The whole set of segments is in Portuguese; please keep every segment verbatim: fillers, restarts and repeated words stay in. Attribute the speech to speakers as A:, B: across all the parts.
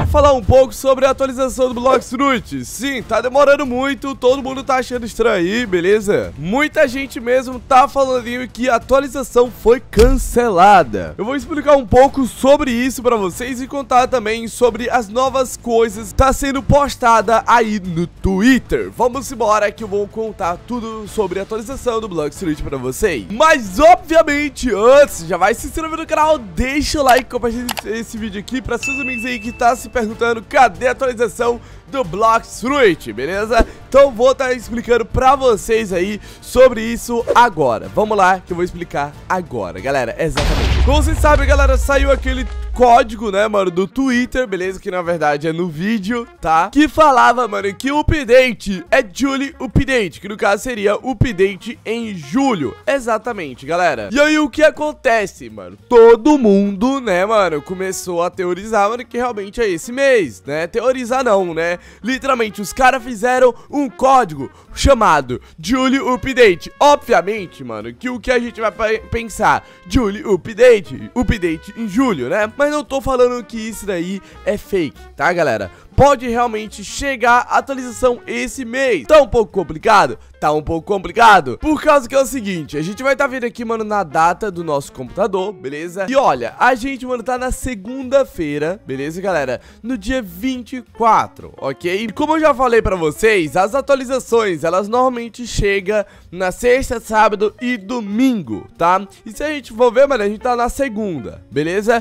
A: falar um pouco sobre a atualização do Bloxfruit. Sim, tá demorando muito, todo mundo tá achando estranho aí, beleza? Muita gente mesmo tá falando que a atualização foi cancelada. Eu vou explicar um pouco sobre isso pra vocês e contar também sobre as novas coisas que tá sendo postada aí no Twitter. Vamos embora que eu vou contar tudo sobre a atualização do Bloxfruit pra vocês. Mas obviamente antes, já vai se inscrever no canal, deixa o like, compartilha esse vídeo aqui pra seus amigos aí que tá se perguntando cadê a atualização do Bloxfruit, beleza? Então vou estar explicando pra vocês aí sobre isso agora. Vamos lá que eu vou explicar agora, galera, exatamente. Como vocês sabem, galera, saiu aquele código, né, mano, do Twitter, beleza? Que na verdade é no vídeo, tá? Que falava, mano, que o update é July Update, que no caso seria o update em julho. Exatamente, galera. E aí o que acontece, mano? Todo mundo, né, mano, começou a teorizar, mano, que realmente é esse mês, né? Teorizar não, né? Literalmente, os caras fizeram um código chamado July Update. Obviamente, mano, que o que a gente vai pensar, July Update, update em julho, né? Mas não tô falando que isso daí é fake, tá, galera? Pode realmente chegar a atualização esse mês. Tá um pouco complicado? Tá um pouco complicado. Por causa que é o seguinte, a gente vai estar tá vendo aqui, mano, na data do nosso computador, beleza? E olha, a gente, mano, tá na segunda-feira, beleza, galera? No dia vinte e quatro, ok? E como eu já falei pra vocês, as atualizações, elas normalmente chegam na sexta, sábado e domingo, tá? E se a gente for ver, mano, a gente tá na segunda, beleza?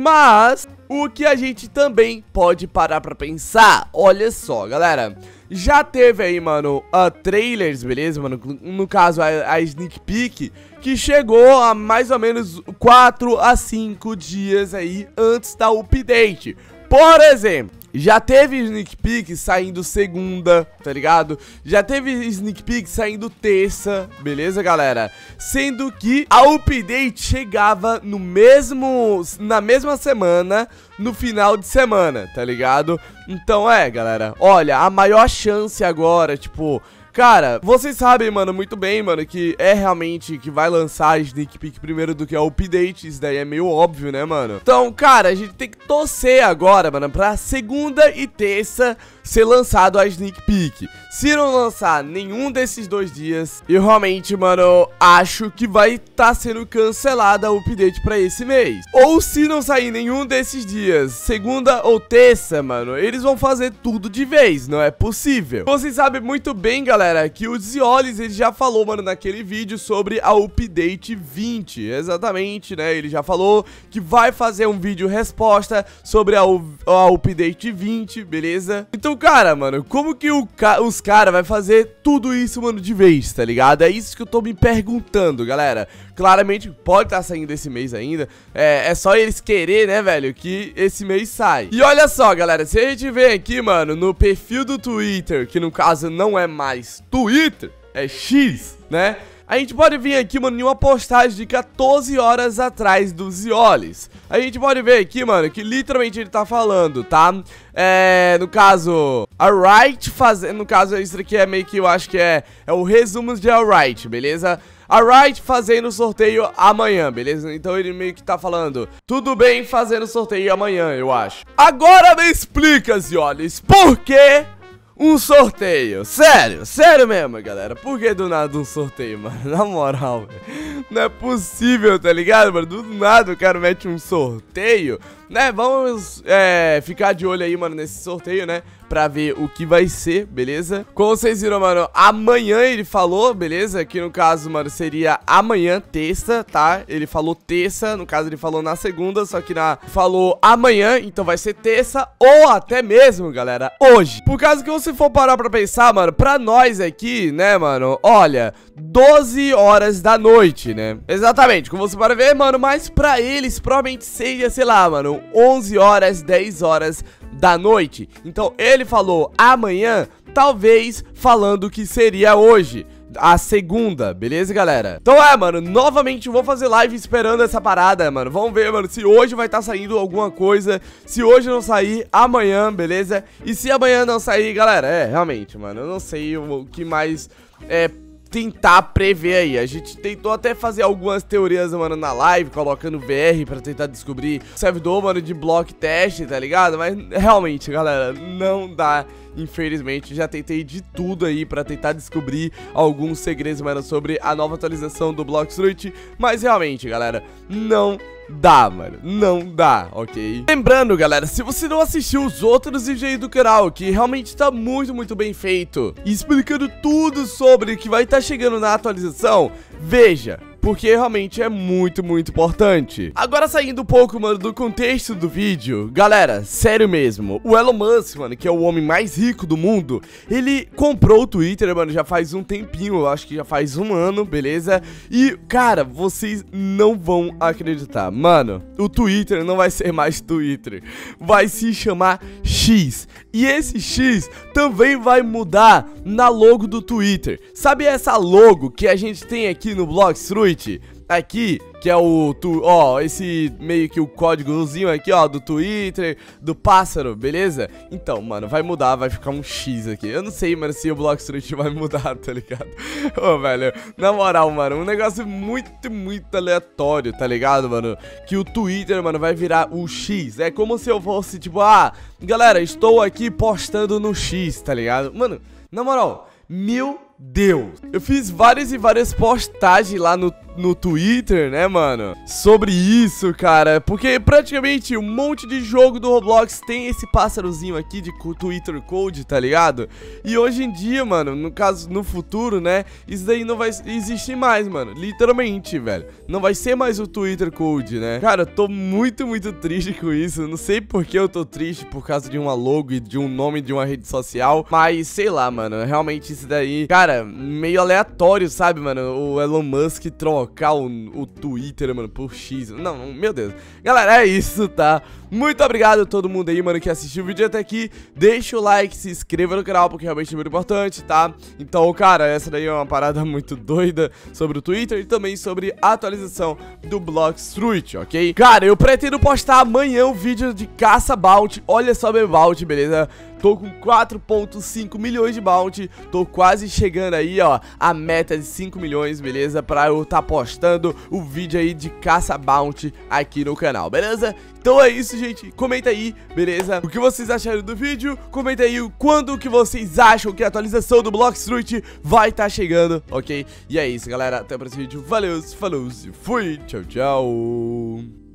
A: Mas o que a gente também pode parar pra pensar, olha só, galera, já teve aí, mano, uh, trailers, beleza, mano, no caso a, a sneak peek, que chegou a mais ou menos quatro a cinco dias aí antes da update. Por exemplo, já teve sneak peek saindo segunda, tá ligado? Já teve sneak peek saindo terça, beleza, galera? Sendo que a update chegava no mesmo, na mesma semana, no final de semana, tá ligado? Então é, galera, olha, a maior chance agora, tipo... Cara, vocês sabem, mano, muito bem, mano, que é realmente que vai lançar a sneak peek primeiro do que a update. Isso daí é meio óbvio, né, mano? Então, cara, a gente tem que torcer agora, mano, pra segunda e terça ser lançado a sneak peek. Se não lançar nenhum desses dois dias, eu realmente, mano, acho que vai estar tá sendo cancelada a update pra esse mês. Ou se não sair nenhum desses dias, segunda ou terça, mano, eles vão fazer tudo de vez, não é possível. Vocês sabem muito bem, galera, que o Ziolis, ele já falou, mano, naquele vídeo sobre a update vinte, exatamente, né? Ele já falou que vai fazer um vídeo resposta sobre a, a update vinte, beleza? Então, cara, mano, como que o ca os caras vai fazer tudo isso, mano, de vez, tá ligado? É isso que eu tô me perguntando, galera. Claramente pode estar tá saindo esse mês ainda. É, é só eles querer, né, velho, que esse mês sai. E olha só, galera, se a gente vem aqui, mano, no perfil do Twitter, que no caso não é mais Twitter, é X, né? A gente pode vir aqui, mano, em uma postagem de quatorze horas atrás do Ziolis. A gente pode ver aqui, mano, que literalmente ele tá falando, tá? É, no caso, Alright fazendo, no caso, isso aqui é meio que, eu acho que é, é o resumo de Alright, beleza? Alright fazendo sorteio amanhã, beleza? Então ele meio que tá falando, tudo bem fazendo sorteio amanhã, eu acho. Agora me explica, Ziolis, por que um sorteio? Sério, sério mesmo, galera. Por que do nada um sorteio, mano? Na moral, velho. Não é possível, tá ligado, mano? Do nada o cara mete um sorteio, né? Vamos é, ficar de olho aí, mano, nesse sorteio, né? Pra ver o que vai ser, beleza? Como vocês viram, mano, amanhã ele falou, beleza? Que no caso, mano, seria amanhã, terça, tá? Ele falou terça, no caso ele falou na segunda, só que na falou amanhã, então vai ser terça ou até mesmo, galera, hoje. Por causa que você for parar pra pensar, mano, pra nós aqui, né, mano, olha, doze horas da noite, né? Exatamente, como você pode ver, mano, mas pra eles provavelmente seria, sei lá, mano, onze horas, dez horas da noite. Então ele falou amanhã, talvez falando que seria hoje, a segunda, beleza, galera? Então é, mano, novamente eu vou fazer live esperando essa parada, mano. Vamos ver, mano, se hoje vai estar tá saindo alguma coisa. Se hoje não sair, amanhã, beleza? E se amanhã não sair, galera, é, realmente, mano, eu não sei o que mais é tentar prever aí. A gente tentou até fazer algumas teorias, mano, na live, colocando V R pra tentar descobrir o servidor, mano, de block test, tá ligado? Mas realmente, galera, não dá. Infelizmente, já tentei de tudo aí pra tentar descobrir alguns segredos, mano, sobre a nova atualização do Bloxroot, mas realmente, galera, não dá, mano, não dá, ok? Lembrando, galera, se você não assistiu os outros vídeos aí do canal, que realmente tá muito, muito bem feito, explicando tudo sobre o que vai estar chegando na atualização, veja, porque realmente é muito, muito importante. Agora saindo um pouco, mano, do contexto do vídeo, galera, sério mesmo, o Elon Musk, mano, que é o homem mais rico do mundo, ele comprou o Twitter, mano, já faz um tempinho, eu acho que já faz um ano, beleza? E, cara, vocês não vão acreditar, mano, o Twitter não vai ser mais Twitter, vai se chamar X, e esse X também vai mudar na logo do Twitter. Sabe essa logo que a gente tem aqui no Bloxroot? Aqui, que é o, tu, ó, esse meio que o códigozinho aqui, ó, do Twitter, do pássaro, beleza? Então, mano, vai mudar, vai ficar um X aqui. Eu não sei, mano, se o Bloxroot vai mudar, tá ligado? Ô, velho, na moral, mano, um negócio muito, muito aleatório, tá ligado, mano? Que o Twitter, mano, vai virar o X. É como se eu fosse, tipo, ah, galera, estou aqui postando no X, tá ligado? Mano, na moral, meu Deus, eu fiz várias e várias postagens lá no, no Twitter, né, mano, sobre isso, cara, porque praticamente um monte de jogo do Roblox tem esse pássarozinho aqui de Twitter Code, tá ligado? E hoje em dia, mano, no caso, no futuro, né, isso daí não vai existir mais, mano, literalmente, velho, não vai ser mais o Twitter Code, né? Cara, eu tô muito, muito triste com isso, não sei por que eu tô triste por causa de uma logo e de um nome de uma rede social, mas sei lá, mano, realmente isso daí, cara, meio aleatório, sabe, mano? O Elon Musk trocar o, o Twitter, mano, por X. Não, meu Deus. Galera, é isso, tá? Muito obrigado a todo mundo aí, mano, que assistiu o vídeo até aqui. Deixa o like, se inscreva no canal, porque realmente é muito importante, tá? Então, cara, essa daí é uma parada muito doida sobre o Twitter e também sobre a atualização do Bloxroot, ok? Cara, eu pretendo postar amanhã um vídeo de caça bounty. Olha só meu bounty, beleza? Tô com quatro ponto cinco milhões de bounty, tô quase chegando aí, ó, a meta de cinco milhões, beleza? Pra eu tá postando o vídeo aí de caça bounty aqui no canal, beleza? Então é isso, gente, comenta aí, beleza? O que vocês acharam do vídeo, comenta aí quando que vocês acham que a atualização do Bloxroot vai tá chegando, ok? E é isso, galera, até o próximo vídeo, valeu, falou, fui, tchau, tchau!